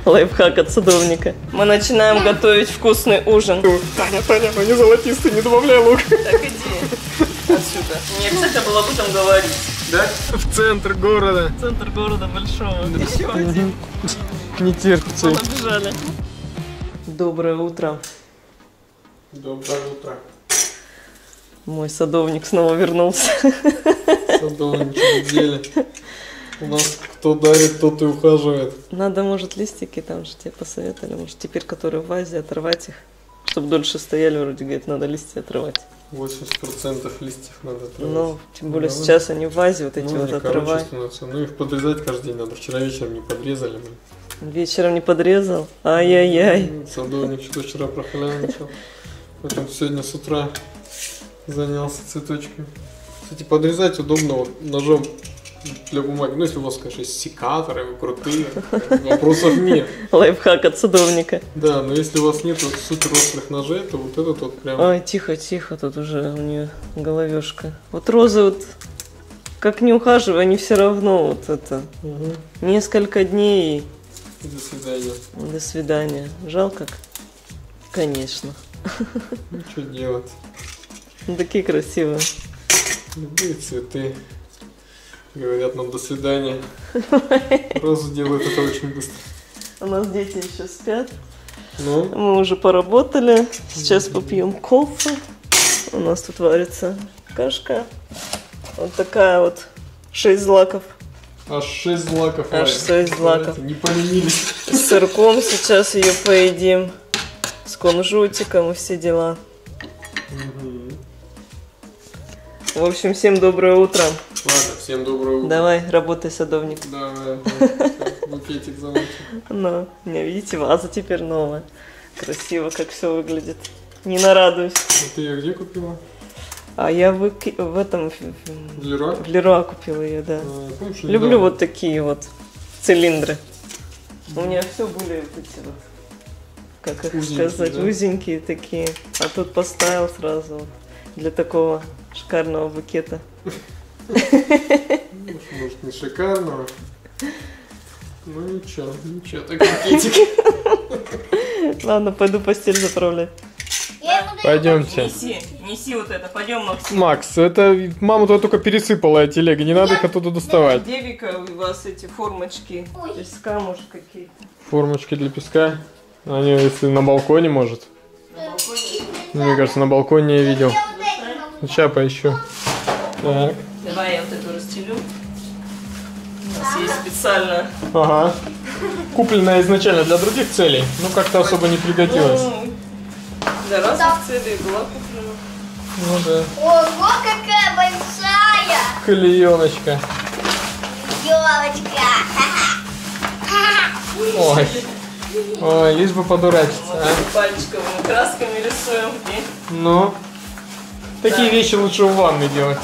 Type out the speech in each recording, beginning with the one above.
Лайфхак от садовника. Мы начинаем готовить вкусный ужин. Таня, они золотистые, не добавляй лук. Так иди отсюда. Не обязательно было об этом говорить. Да? В центр города. Центр города большого. Еще один. Не терпится. Побежали. Доброе утро. Доброе утро. Мой садовник снова вернулся. Садовничек в деле. У нас кто дарит, тот и ухаживает. Надо, может, листики там же тебе посоветовали. Может, теперь, которые в вазе, оторвать их. Чтобы дольше стояли, вроде, говорит, надо листья отрывать. 80% листьев надо отрывать. Ну, тем более сейчас они в вазе, вот эти вот отрывать. Ну, их подрезать каждый день надо. Вчера вечером не подрезали. Вечером не подрезал? Ай-яй-яй. Садовник что вчера прохляничал. Поэтому сегодня с утра занялся цветочками. Кстати, подрезать удобно вот ножом для бумаги. Ну, если у вас, конечно, есть секаторы, вы крутые, вопросов нет. Лайфхак от садовника. Да, но если у вас нет вот супер острых ножей, то вот этот вот прям... Ой, тихо, тут уже у нее головешка. Вот розы вот, как не ухаживай, они все равно вот это. Несколько дней И до свидания. До свидания. Жалко? Конечно. Ну, что делать? Ну, такие красивые. Любые цветы говорят нам до свидания. Розы делают это очень быстро. У нас дети еще спят. Ну? Мы уже поработали. Сейчас попьем кофе. У нас тут варится кашка. Вот такая вот. 6 злаков. Аж 6 злаков. Аж 6 злаков. Не поленились. С сырком сейчас ее поедим. С кунжутиком и все дела. В общем, всем доброе утро. Ладно, всем доброе утро. Давай, работай, садовник. Давай, букетик замочим. Ну, не видите, ваза теперь новая. Красиво, как все выглядит. Не нарадуюсь. А ты ее где купила? А я в этом... В Леруа? В Леруа купила ее, да. Помнишь, Люблю вот такие вот цилиндры. У меня все были вот эти вот, как их узенькие, сказать, да? узенькие такие. А тут поставил сразу вот для такого шикарного букета. Может, не шикарного. Ну ничего, так букетик. Ладно, пойду постель заправлять. Пойдемте. Неси вот это, пойдем, Максим. Макс, это мама туда только пересыпала телеги, не надо их оттуда доставать. Где, Вика, у вас эти формочки песка, может, какие-то? Формочки для песка. Они, если на балконе, может. На балконе? Мне кажется, на балконе я видел. Сейчас поищу. Так. Давай я вот эту расстелю. У нас есть специально. Ага. Купленная изначально для других целей, но как-то особо не пригодилась. Ну, для разных целей была куплена. Ну да. Ого, какая большая! Клееночка. Елочка! Ой. Ой, лишь бы подурачиться, Вот а. пальчиковыми красками рисуем. Ну. Такие вещи лучше в ванной делать.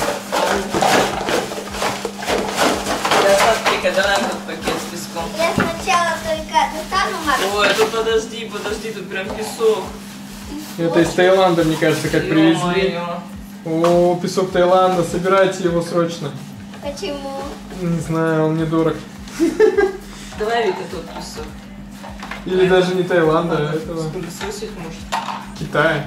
Давай вот пакет с песком. Я сначала только достану, Макс. Ой, тут подожди, тут прям песок. Это из Таиланда, мне кажется, как привезли. Ё-моё. О, песок Таиланда, собирайте его срочно. Почему? Не знаю, он мне дорог. Давай, Вика, тут песок. Или даже не Таиланда, а этого. Спылесосить может. Китая.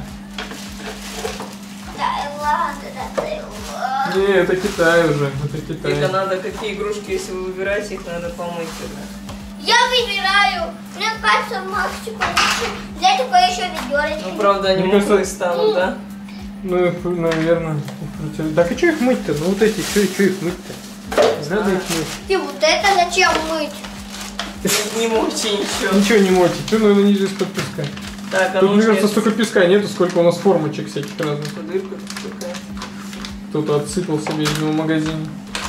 Таиланд, это Таиланд. Не, это Китай уже, это Вика, Китай. надо какие игрушки, если вы выбираете, их надо помыть. Я выбираю. Мне кажется, Максику лучше взять такое еще ведерочко. Ну, правда, они Мне кажется, мокрые станут, да? Ну, наверное. Так и что их мыть-то? Ну вот эти, что их мыть-то? Не надо их мыть. И вот это зачем мыть? Не мойте ничего. Ничего не мойте, что, наверное, ниже из-под песка. Так, а Тут, мне нужно... кажется, столько песка нету, сколько у нас формочек всяких разных. Дырка такая. Кто-то отсыпал себе из него в магазине.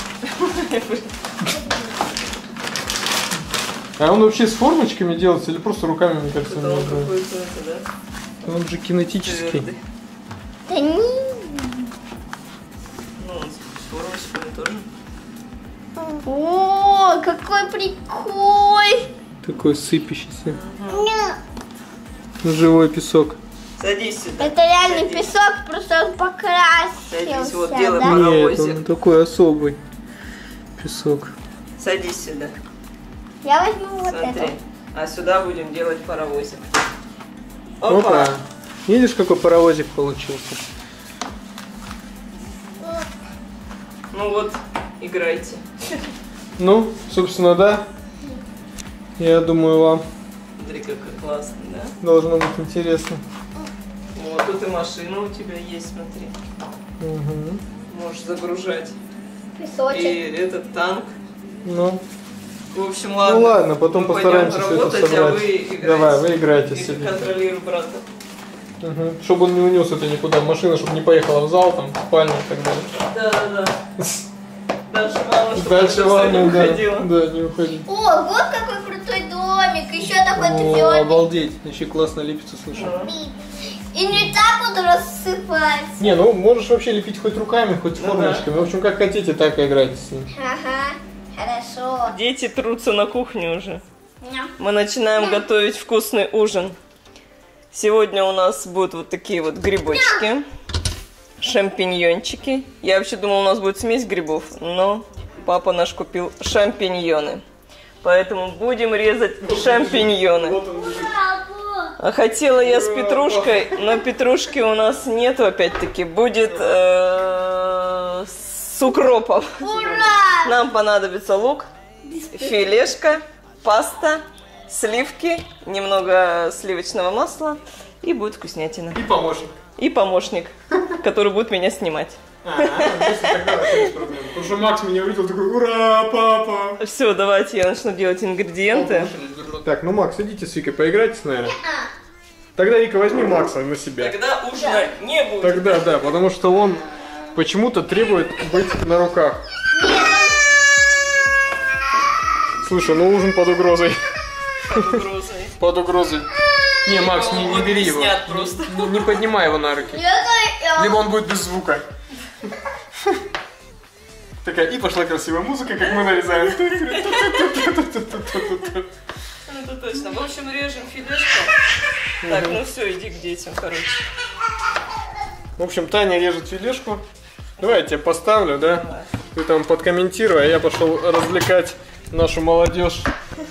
А он вообще с формочками делается или просто руками, мне кажется, Это не он знаю. какой-то, это, да? Он же кинетический. Твердый. Да не. Ну, он с формочками тоже. О, какой прикол! Такой сыпящийся. Ня. Живой песок. Садись сюда. Это реальный Садись. песок, просто он покрасился. Садись, вот делай да? паровозик. Нет, он такой особый песок. Садись сюда. Я возьму вот Смотри. это. А сюда будем делать паровозик. Опа! Видишь, какой паровозик получился? Ну вот, играйте. Ну, собственно, да. Я думаю, вам Смотри, какой классный, да? должно быть интересно. Вот тут и машина у тебя есть, смотри. Угу. Можешь загружать. Песочек. И этот танк. Ну, В общем, ладно. ну ладно, потом Мы постараемся пойдем все это работать, собрать. А вы играйте. Давай, вы играйте Я себе. контролирую брата. Угу. Чтобы он не унес это никуда, машина, чтобы не поехала в зал, там, в спальню и так далее. Да. Дальше мама, чтобы Дальше ладно, не да. уходила. Да, не уходи. О, вот какой крутой домик. Еще такой-то О, зеленый. обалдеть, еще классно лепится, слушай. И не так вот рассыпается. Не, ну можешь вообще лепить хоть руками, хоть Ну формочками. В общем, как хотите, так и играйте с ним. Ага, хорошо. Дети трутся на кухне уже. Ням. Мы начинаем готовить вкусный ужин. Сегодня у нас будут вот такие вот грибочки, шампиньончики. Я вообще думала, у нас будет смесь грибов, но папа наш купил шампиньоны. Поэтому будем резать шампиньоны. А хотела я с петрушкой, но петрушки у нас нету опять-таки. Будет с укропом. Ура! Нам понадобится лук, филешка, паста, сливки, немного сливочного масла, и будет вкуснятина. И помощник. И помощник, который будет меня снимать. Потому что Макс меня увидел, такой: ура, папа! Все, давайте я начну делать ингредиенты. Так, ну Макс, идите с Викой поиграйтесь, наверное. Тогда, Вика, возьми Макса на себя. Тогда ужина не будет. Тогда, да, потому что он почему-то требует быть на руках. Слушай, ну ужин под угрозой. Под угрозой. Под угрозой. Не, Макс, не бери его. Снят просто. Не поднимай его на руки. Либо он будет без звука. Такая, и пошла красивая музыка, как мы нарезаем. Это точно. В общем, режем филешку. Так, ну все, иди к детям, короче. В общем, Таня режет филешку. Давай я тебе поставлю, да? Ты там подкомментируй, а я пошел развлекать нашу молодежь.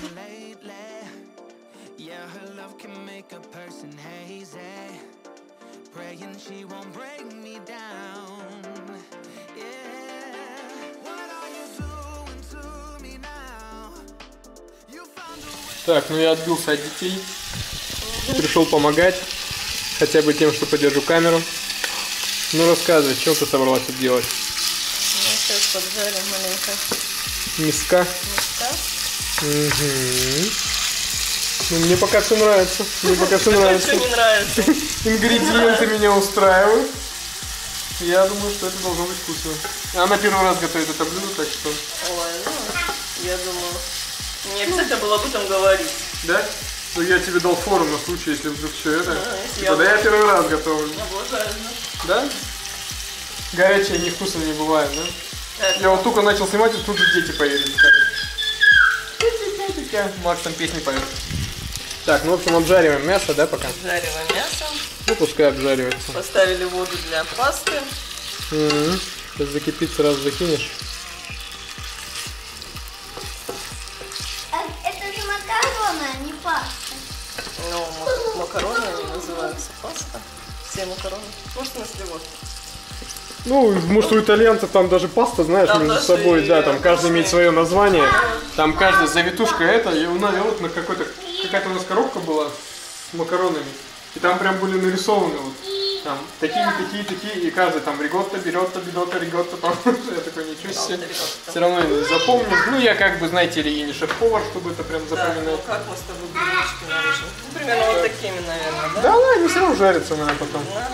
Так, ну я отбился от детей. Пришел помогать. Хотя бы тем, что подержу камеру. Ну рассказывай, что ты собралась тут делать? Ну, сейчас поджарим маленько Миска. мяска. Угу. Ну, мне пока все нравится. Мне пока все Что нравится. не нравится? Ингредиенты меня устраивают. Я думаю, что это должно быть вкусно. Она первый раз готовит это блюдо, так что... Ой, ну, я думаю, не обязательно было об этом говорить. Да? Ну я тебе дал фору на случай, если вдруг все это. если Типа, да я первый раз готовлю. Обожаю. Да? Горячее невкусно не бывает, да? Так, Я вот только начал снимать, и тут же дети появились. Макс там песни поет. Так, ну в общем обжариваем мясо, да, пока? обжариваем мясо. Ну пускай обжаривается. Поставили воду для пасты. Сейчас закипит, сразу закинешь. Это же макароны, а не паста. Ну, макароны они называются, паста. Все макароны. Может, на сливок. Ну, может, у итальянцев там даже паста, знаешь, Там между даже собой, и да, там каждый обычные. имеет свое название. Там каждая завитушка это, и вот на какая-то у нас коробка была с макаронами. И там прям были нарисованы вот. Там такие, и каждый там риготто, риготто, там. Я такой, ничего себе. Все равно я не запомнил. Ну, я как бы, знаете ли, и не шеф-повар, чтобы это прям Да, ну запоминать. как мы с тобой грибочки нарежем? Ну, примерно вот такими, наверное, да? Да, они все равно жарятся у меня потом. Да.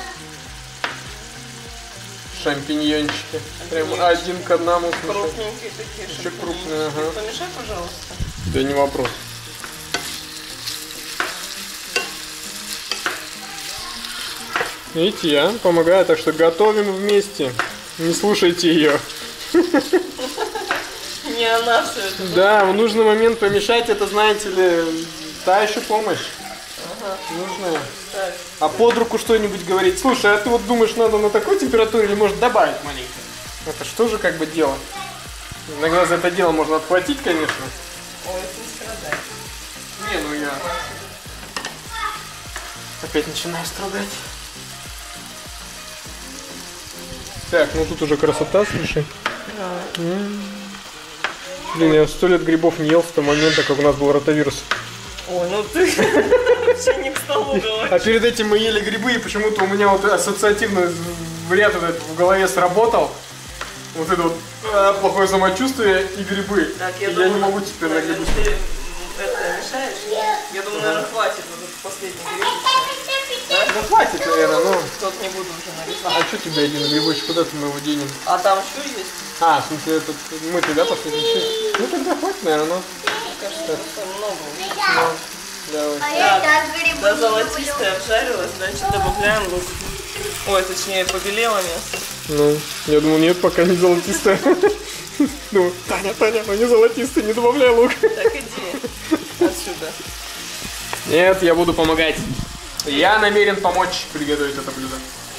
Шампиньончики. Прям один к одному. слушай. Крупненькие такие. Еще шампиньоны. крупные, ага. Помешай, пожалуйста. Да не вопрос. Видите, я помогаю, так что готовим вместе. Не слушайте ее. Не она все это. Да, в нужный момент помешать, это, знаете ли, та еще помощь. Нужная. Так. А под руку что-нибудь говорить. Слушай, а ты вот думаешь, надо на такой температуре или может добавить маленько? Это что же как бы дело? Иногда за это дело можно отплатить, конечно. Ой, это не страдает. Не, ну я опять начинаю страдать. Так, ну тут уже красота, слушай. Блин, я 100 лет грибов не ел с того момента, как у нас был ротавирус. Ой, ну ты вообще не к столу говоришь. А перед этим мы ели грибы, и почему-то у меня вот ассоциативный ряд вот в голове сработал. Вот это вот плохое самочувствие и грибы. Так, я не могу теперь на грибы. Ты это мешаешь? Я думаю, наверное, хватит вот этот последний гриб. Да? Ну хватит, наверное, ну. Тот не буду уже нарезать. А что тебе один грибочек, куда-то мы его денем? А там еще есть? А, в смысле, этот, мы тогда последний. Ну тогда хватит, наверное, ну. Мне кажется, там много уже. Ну, давай. А я так грибы Да, не золотистая обжарилась, значит добавляем лук. Ой, точнее, побелело мясо. Ну, я думал, нет, пока не золотистая. Ну, Таня, ну не золотистый, не добавляй лук. Так иди отсюда. Нет, я буду помогать. Я намерен помочь приготовить это блюдо.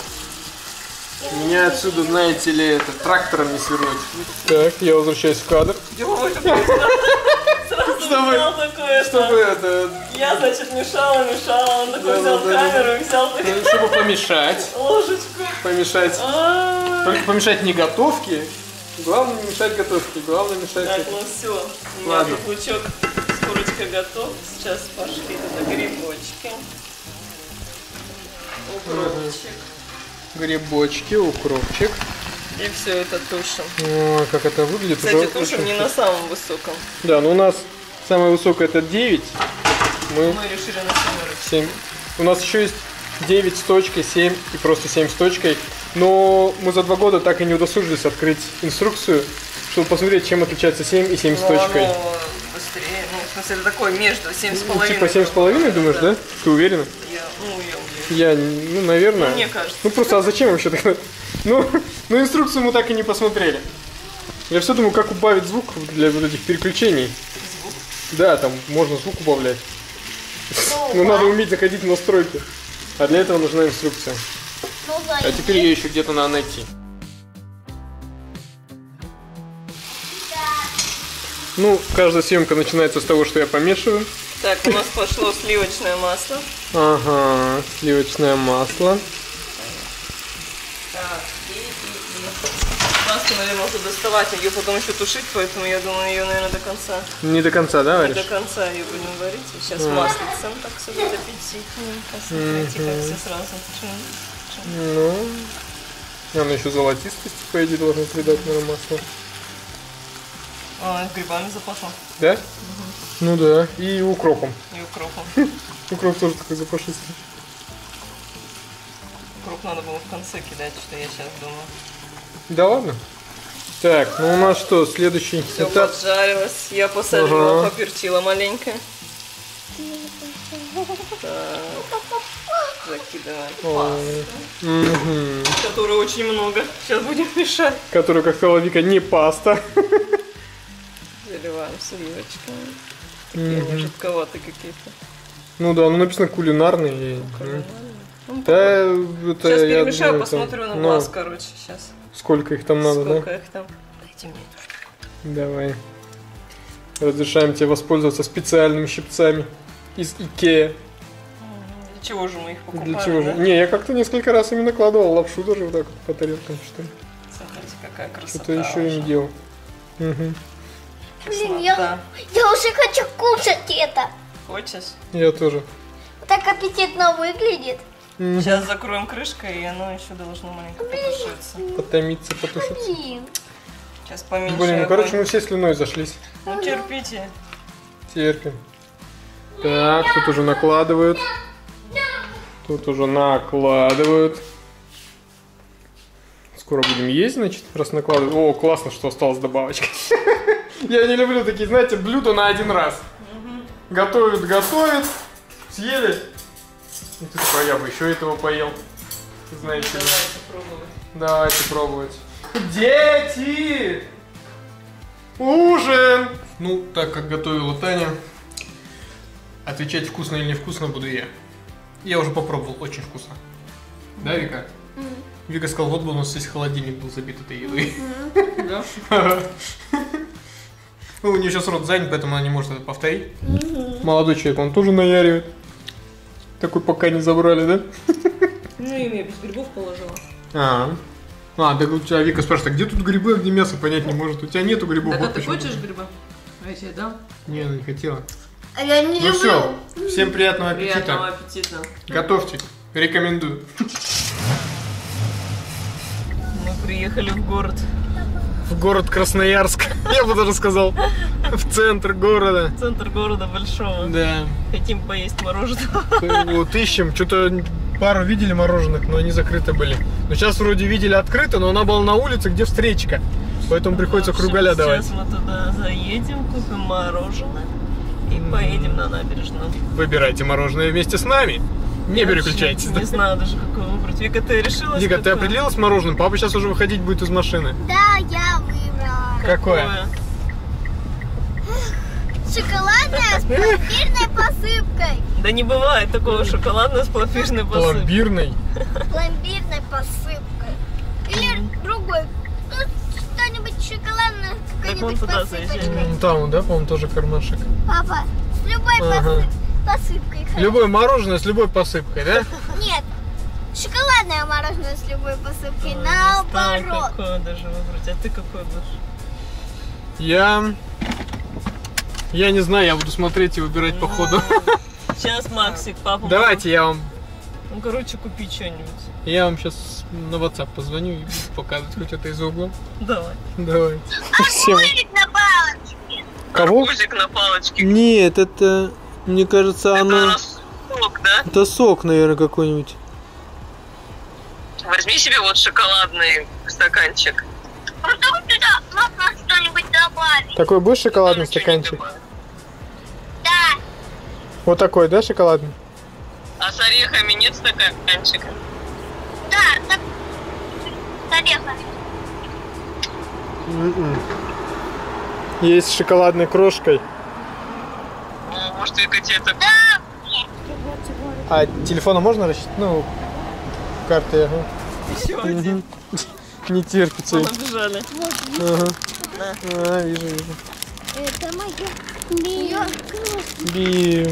Меня отсюда, знаете ли, это, трактором не свернуть. Так, я возвращаюсь в кадр. Ой, какой сразу взял такое. Чтобы это... Я, значит, мешала, он такой взял камеру и взял Чтобы помешать. ложечку. Помешать. Только помешать не готовке. Главное не мешать готовке. Главное мешать... Так, ну все. У меня тут лучок с курочкой готов. Сейчас пошли туда грибочки. Укропчик. Грибочки, укропчик. И все это тушим. О, как это выглядит. Кстати, уже тушим очень... не на самом высоком. Да, но у нас самое высокое это 9. Мы решили на 7. У нас еще есть 9 с точкой, 7 и просто 7 с точкой. Но мы за 2 года так и не удосужились открыть инструкцию, чтобы посмотреть, чем отличается 7 и 7 с точкой. Быстрее. Ну, в смысле, такое между 7,5. Типа 7,5, думаешь, да? Ты уверена? Я уверена. Я, ну, наверное. Ну, мне кажется. Ну, просто, а зачем вообще тогда? Ну, инструкцию мы так и не посмотрели. Я все думаю, как убавить звук для вот этих переключений. Звук? Да, там можно звук убавлять. Но надо уметь заходить в настройки. А для этого нужна инструкция. А теперь ее еще где-то надо найти. Ну, каждая съемка начинается с того, что я помешиваю. Так, у нас пошло сливочное масло. Ага, сливочное масло. Так, Маску, наверное, можно доставать, ее потом еще тушить, поэтому я думаю, ее, наверное, до конца. Не до конца, да, варишь? Не до конца ее будем варить. Сейчас маслицем так все будет аппетитненько. Смотрите, как все сразу. Ну, оно еще золотистости, по идее, должно придать, наверное, масло. А, грибами запахло. Да? Угу. Ну да, и укропом. И укропом. Укроп тоже такой запашистый. Укроп надо было в конце кидать, что я сейчас думаю. Да ладно? Так, ну у нас что, следующий все этап? Поджарилось, я посолила, поперчила маленько. Так, закидываем пасту, которой очень много. Сейчас будем мешать. Которую, как сказала Вика, не паста. Заливаем сливочками. Такие они жидковатые какие-то. Ну да, ну написано кулинарный. Ну, да, это сейчас я перемешаю, думаю, посмотрю там, на глаз, короче, сейчас. Сколько их там надо, Сколько да? их там? Дайте мне эту штуку. Давай. Разрешаем тебе воспользоваться специальными щипцами из Икеа. Для чего же мы их покупали? Для чего же? Да? Не, я как-то несколько раз ими накладывал лапшу даже вот так вот по тарелкам, что ли. Смотрите, какая красота. Что-то еще и не делал. Угу. Блин, я уже хочу кушать это. Хочешь? Я тоже. Так аппетитно выглядит. Сейчас закроем крышкой, и оно еще должно маленько потушиться. Потомиться, потушиться. Блин. Сейчас поменьше. Блин, ну огонь. короче, мы все слюной зашлись. Ну терпите. Терпим. Так, тут уже накладывают. Тут уже накладывают. Скоро будем есть, значит, раз накладывают. О, классно, что осталось добавочка. Я не люблю такие, знаете, блюда на один раз. Готовят, съели. И ты такой, я бы еще этого поел. Знаете ли. Давайте пробовать. Давайте пробовать. Дети! Ужин! Ну, так как готовила Таня, отвечать вкусно или невкусно буду я. Я уже попробовал, очень вкусно. Да, Вика? Вика сказала, вот бы у нас весь холодильник был забит этой едой. Да? Ну, у нее сейчас рот занят, поэтому она не может это повторить. Молодой человек, он тоже наяривает. Такой пока не забрали, да? Ну, им я без грибов положила. Так у тебя Вика спрашивает, а где тут грибы, а где мясо, понять не может. У тебя нету грибов. Так, вот а ты почему. хочешь грибы? А я тебе дам? Не, она не хотела. А я не Ну люблю. все, всем приятного аппетита. Приятного аппетита. Готовьте, рекомендую. Мы приехали в город. В город Красноярск, я бы даже сказал. В центр города. Центр города большого. Да. Хотим поесть мороженого. Вот ищем, что-то пару видели мороженых, но они закрыты были. Но сейчас вроде видели открыто, но она была на улице, где встречка. Поэтому приходится кругаля давать. Сейчас мы туда заедем, купим мороженое и поедем на набережную. Выбирайте мороженое вместе с нами. Не Я переключайтесь. вообще не знаю даже, какое выбрать. Вика, ты решилась? Вика, ты какое? определилась с мороженым? Папа сейчас уже выходить будет из машины. Да, я выбрала. Какое? Шоколадная с пломбирной посыпкой. Да не бывает такого шоколадного с пломбирной посыпкой. Пломбирный. Пломбирной посыпкой. Или другой. Ну, что-нибудь шоколадное, Так вон какой-нибудь туда посыпочкой. заезжай. Там, да, по-моему, тоже кармашек. Папа, с любой Ага. посыпкой. Любое мороженое с любой посыпкой, да? Нет, шоколадное мороженое с любой посыпкой. Не знаю, Наоборот. какое даже выбрать. А ты какой будешь? Я не знаю, я буду смотреть и выбирать по ходу. Сейчас, Максик, папа. Давайте я вам Ну, короче, купи что-нибудь. сейчас на WhatsApp позвоню и буду показывать хоть это из угла. Давай. Давай. Всем. На палочке. Кого? Арбузик на палочке. Нет, это, мне кажется, Это сок, да? Это сок, наверное, какой-нибудь. Возьми себе вот шоколадный стаканчик. Потом туда можно что-нибудь добавить. Такой будешь шоколадный Ничего не стаканчик? добавил. Да. Вот такой, да, шоколадный? А с орехами нет стаканчика? Да, так. С орехами. Есть с шоколадной крошкой. Ну, может, Вика тебе так... Да. А телефона можно рассчитать? Ну, карты, ага. Еще один. Не терпится. Набежали. Ага. Да. Вижу. Это моя. Бью.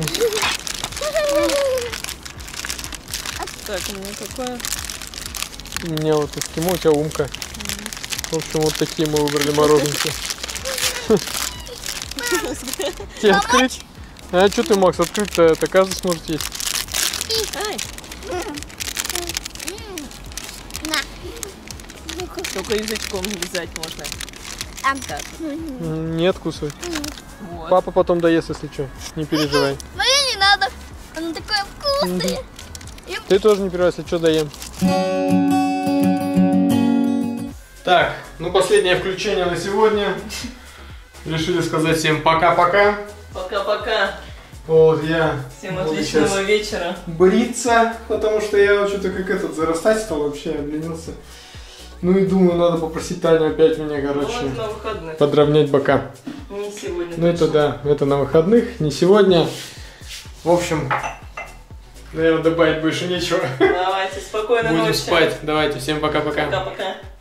Так, у меня какое? У меня вот эскимо, у тебя умка. В общем, вот такие мы выбрали мороженки. Тебе открыть? А что ты, Макс, открыть-то это каждый сможет есть. Ай, На. только язычком лизать можно. Так, Не откусывай. вот. Папа потом доест, если что. Не переживай. Мне не надо. Оно такое вкусное. Ты тоже не переживай, если что, доем. Так, ну последнее включение на сегодня. Решили сказать всем пока-пока. Пока-пока. Вот я Всем буду отличного сейчас вечера. бриться, потому что я что-то как этот зарастать стал, вообще обленился. Ну и думаю, надо попросить Таню опять меня, Ну, короче, это на выходных. подровнять бока. Не сегодня. Ну это точно. да, это на выходных, не сегодня. В общем, наверное, добавить больше нечего. Давайте, спокойной Будем ночи. спать. Давайте, всем пока-пока. Пока-пока.